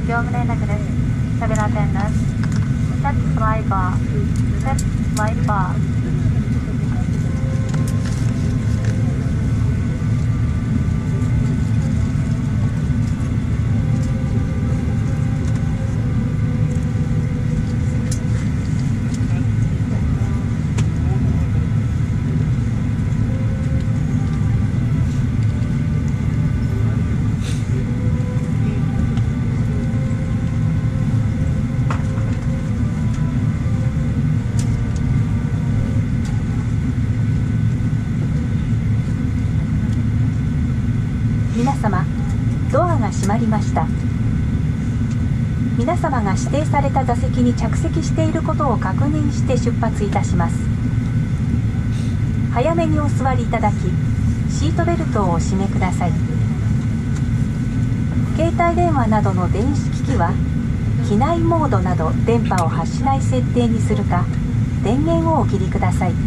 業務連絡です。Cabin attendant. Set flight bar. Set flight bar. 皆様、ドアが閉まりました。皆様が指定された座席に着席していることを確認して出発いたします。早めにお座りいただき、シートベルトをお締めください。携帯電話などの電子機器は機内モードなど電波を発しない設定にするか、電源をお切りください。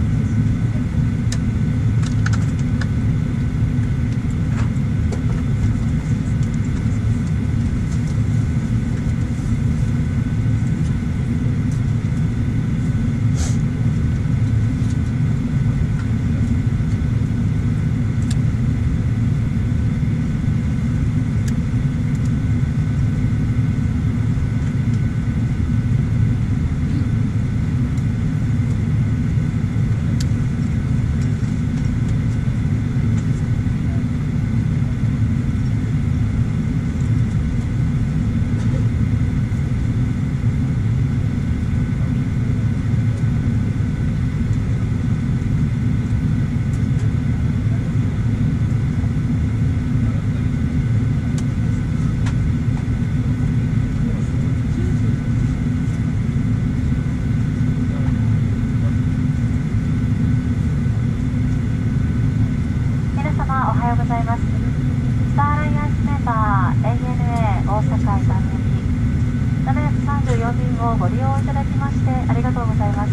ご利用いただきましてありがとうございます。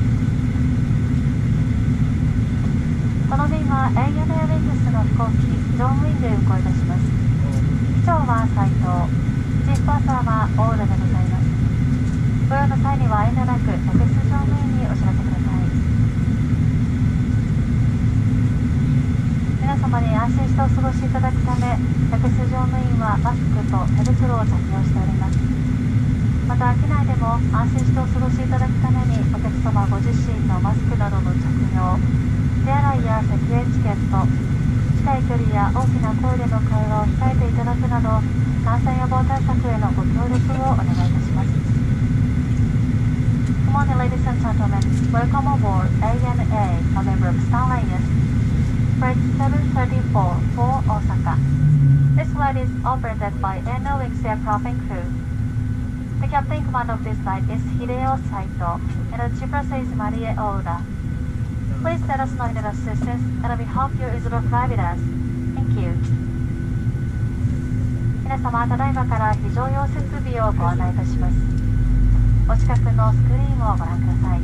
この便は ANA ウィングスの飛行機乗務員で運航いたします。機長は斉藤、チーフパーサーはオールでございます。ご用の際には遠慮なく客室乗務員にお知らせください。皆様に安心してお過ごしいただくため、客室乗務員はマスクと手袋を着用しております。また機内でも安心してお過ごしいただくために、お客様ご自身のマスクなどの着用、手洗いや咳エチケット、近い距離や大きな声での会話を控えていただくなど、感染予防対策へのご協力をお願いいたします。Good morning, ladies and gentlemen. Welcome aboard ANA November Starlines Flight 734 for Osaka. This flight is operated by ANA Wings Aircraft and Crew.The captain in command of this flight is Hideo Saito, and the chief purser is Marie Oda. Please let us know in the assistance, and we hope you will fly with us. Thank you. 皆様、ただいまから非常用設備をご案内いたします。お近くのスクリーンをご覧ください。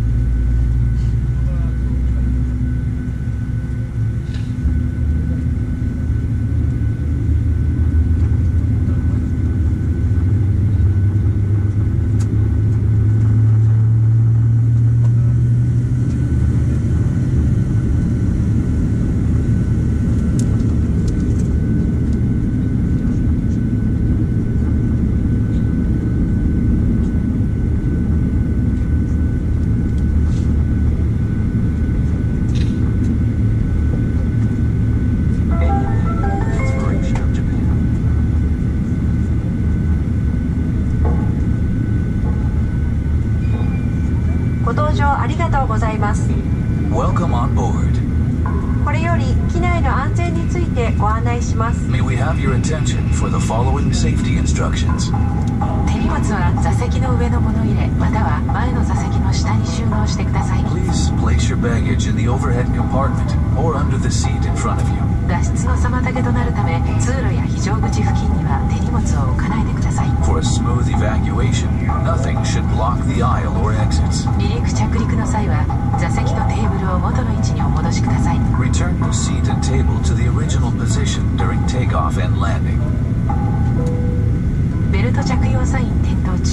ありがとうございます。 Welcome on board. これより機内の安全についてご案内します。 May we have your attention for the following safety instructions. 手荷物は座席の上の物入れまたは前の座席の下に収納してください。 Please place your baggage in the overhead compartment or under the seat in front of you. 脱出の妨げとなるため、通路や非常口付近には手荷物を置かないでください。 For a smooth evacuation, nothing should block the aisle or exits. 離陸着陸の際は座席とテーブルを元の位置にお戻しください。 Return your seat and table to the original position during takeoff and landing.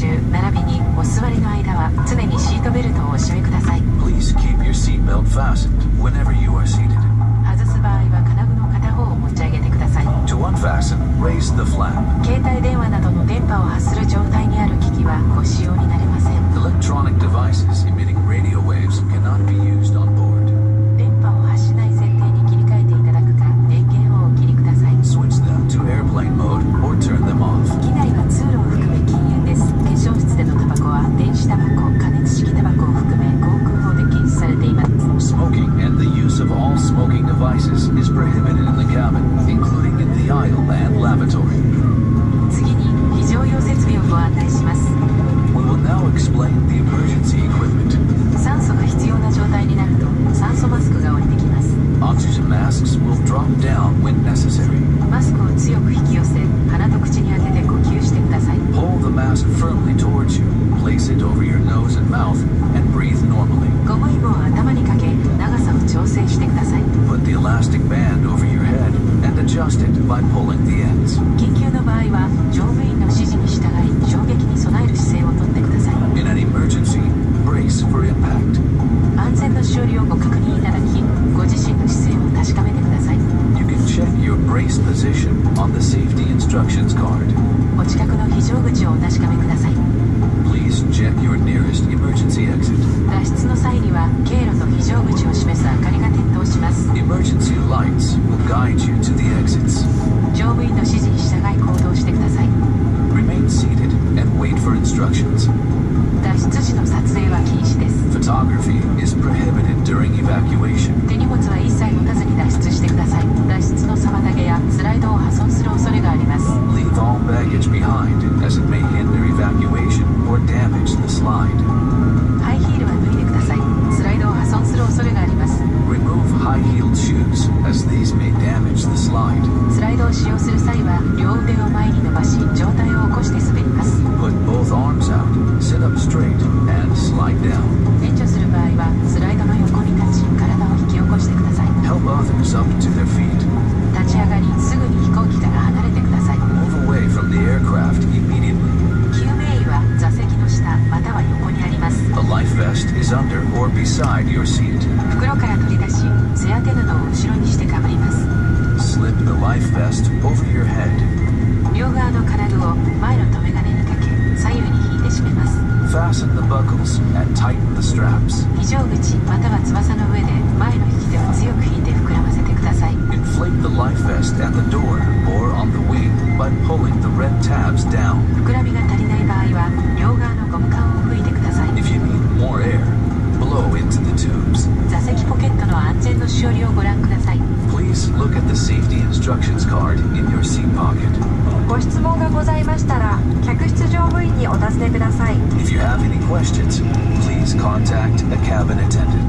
中並びにお座りの間は常にシートベルトをお締めください。 Please keep your seatbelt fastened whenever you are seated. 外す場合は金具の片方を持ち上げてください。 To unfasten, raise the flap. 携帯電話などの電波を発する状態にある機器はご使用になれません。 Electronic devices emitting radio waves cannot be used on board. 電波を発しない設定に切り替えていただくか電源をお切りください。 Switch them to airplane mode or turn them off. 機内は通路を含め禁煙です。化粧室でのタバコは電子タバコ、加熱式タバコを含め航空法で禁止されています。 Smoking and the use of all smoking devices is prohibited in the cabin, including in the aisle and lavatory. 次に非常用設備をご案内します。 We will now explain the emergency equipment. 酸素が必要な状態になると酸素マスクが降りてきます。 Oxygen masks will drop down when necessary. マスクを強く引き寄せ鼻と口に当てて呼吸してください。 Pull the mask firmly towards you, place it over your nose and mouth, and breathe normally. ゴム紐を頭にかけ長さを調整してください。 Put the elastic band over your head and adjust it by pulling the ends. 緊急の場合は乗務員の指示に従い衝撃に備える姿勢をとってください。 In an emergency, brace for impact. 安全のしおりをご確認いただきご自身の姿勢を確かめてください。 You can check your brace position on the safety instructions card. お近くの非常口をお確かめください。 Please check your nearest emergency exit. 脱出の際には経路と非常口を示す明かりが点灯します。 Emergency lights will guide you to the exits. 乗務員の指示に従い行動してください。 Remain seated and wait for instructions. 脱出時の撮影は禁止です。 Photography is prohibited during evacuation. 手荷物は一切持たずに脱出してください。脱出の妨げやスライドを破損する恐れがあります。 Leave all baggage behind, as it may hinder evacuation or damage the slide. ハイヒールは脱いでください。スライドを破損する恐れがあります。 Remove high-heeled shoes, as these may damage the slide. スライドを使用する際は両腕を前に伸ばし上体を起こして滑ります。 Put both arms out, sit up straight, and slide down. 援助する場合はスライドの横に立ち体を引き起こしてください。 Help others up to their feet. 立ち上がりすぐに飛行機から離れてください。 Move away from the aircraft immediately. 救命医は座席の下または横にあります。 A life vest is under or beside your seat. 袋から取り出し背当て布を後ろにしてかぶります。 Slip the life vest over your head. 両側の金具を前の留め金にかけ左右に引いて締めます。 Fasten the buckles and tighten the straps. 非常口または翼の上で前の引き手を強く引いて膨らませてください。 Inflate the life vest at the door or on the wing by pulling the red tabs down. 膨らみが足りない場合は両側のゴム管を吹いてください。 If you need more air, blow into the tubes. 座席ポケットの安全のしおりをご覧ください。 Please look at the safety instructions card in your seat pocket. ご質問がございましたら客室乗務員にお尋ねください。 If you have any questions, please contact a cabin attendant.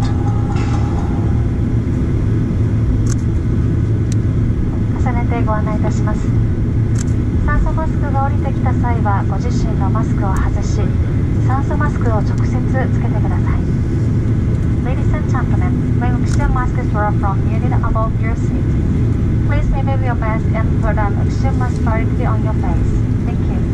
重ねてご案内いたします。酸素マスクが降りてきた際はご自身のマスクを外し酸素マスクを直接つけてください。 Ladies and gentlemen, when oxygen masks were from unit above your seat, please remove your mask and put an oxygen mask directly on your face. Thank you.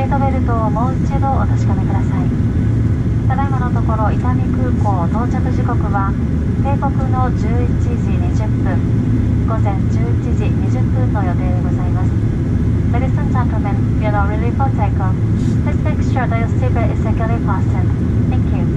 ートベルトをもう一度お確かめください。ただいまのところ伊丹空港到着時刻は定刻の11時20分、午前11時20分の予定でございます。 Ladies and gentlemen, we are now ready for takeoff. Please make sure that your seatbelt is securely fastened. Thank you.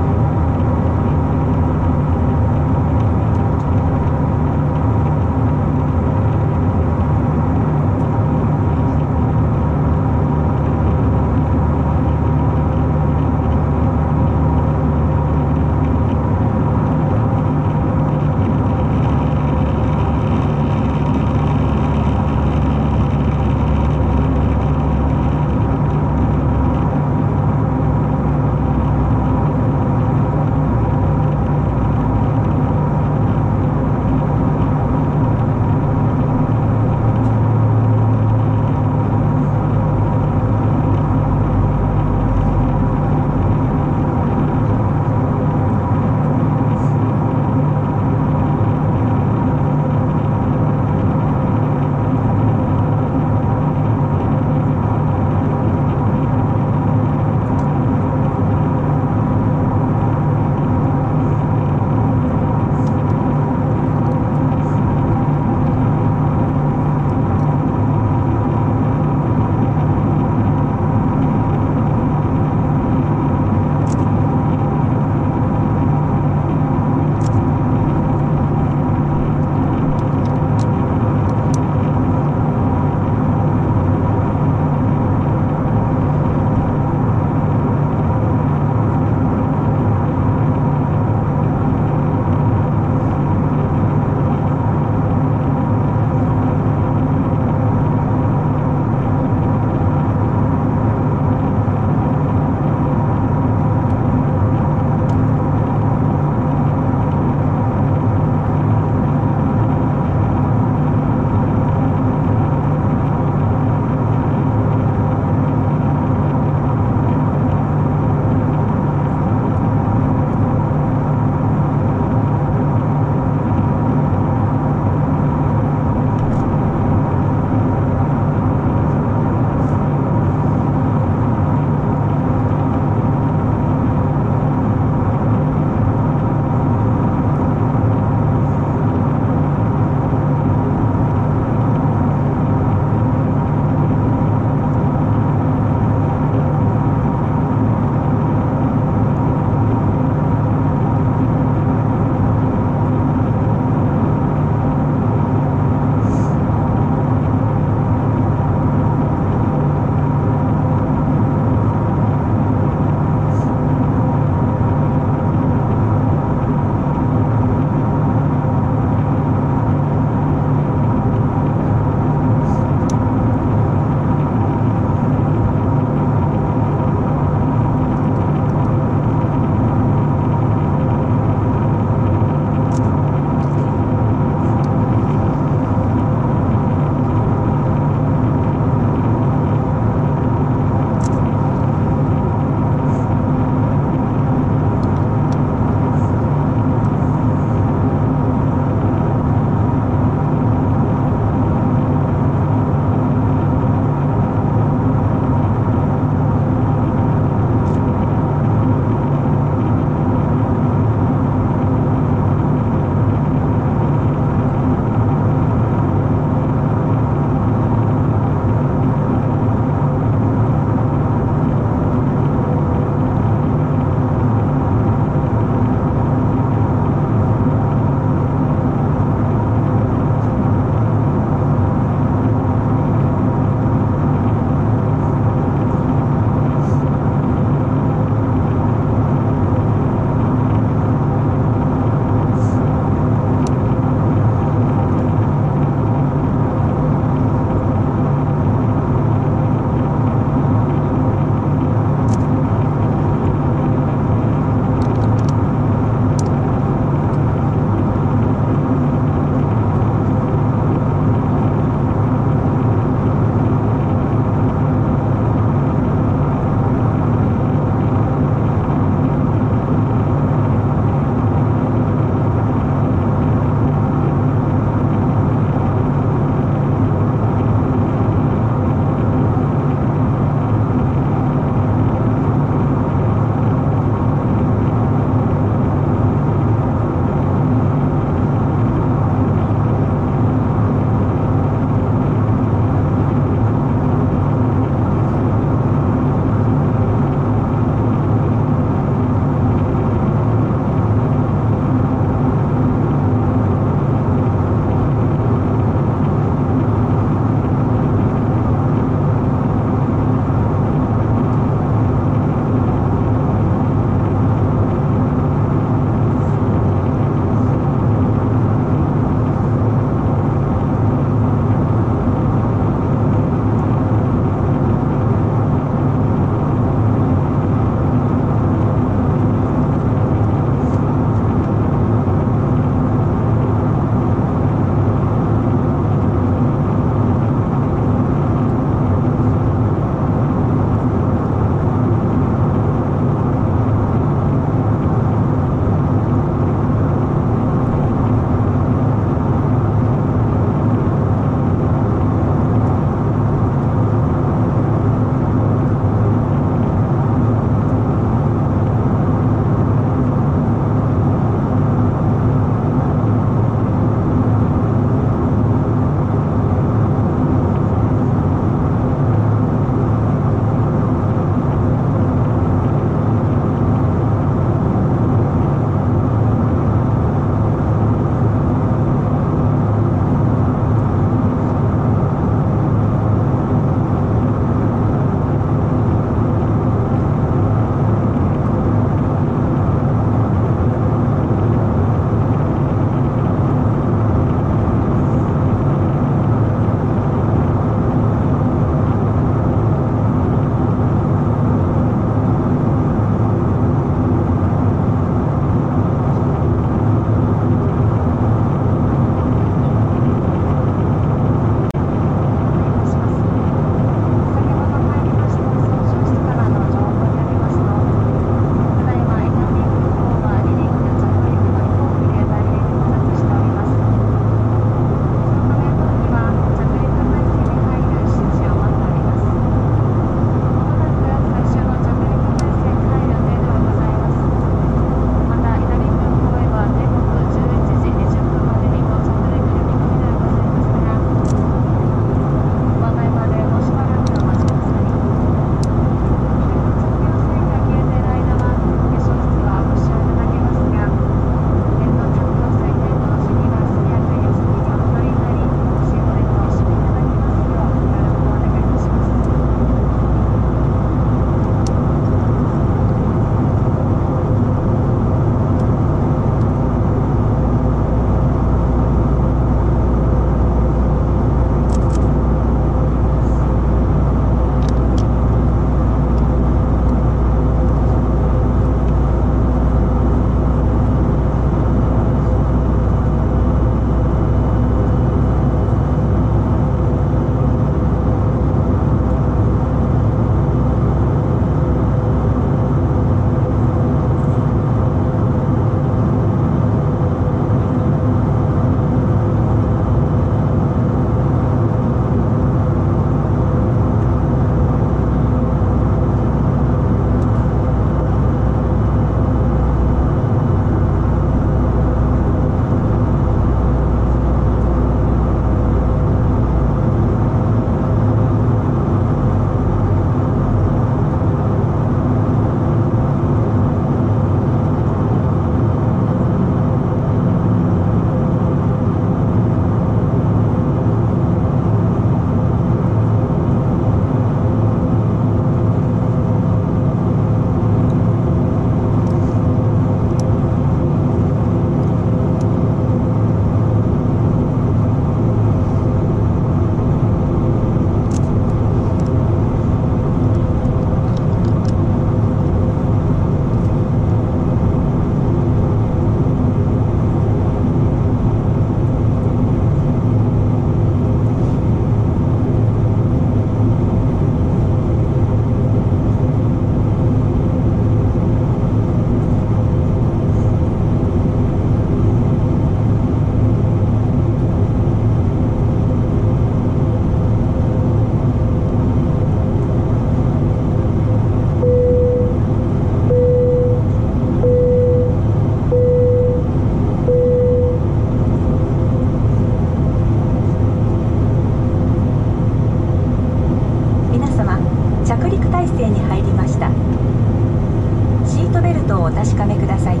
勢に入りました。シートベルトをお確かめください。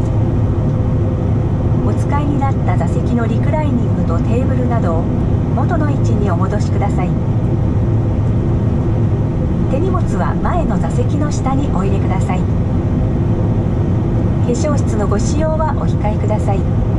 お使いになった座席のリクライニングとテーブルなどを元の位置にお戻しください。手荷物は前の座席の下にお入れください。化粧室のご使用はお控えください。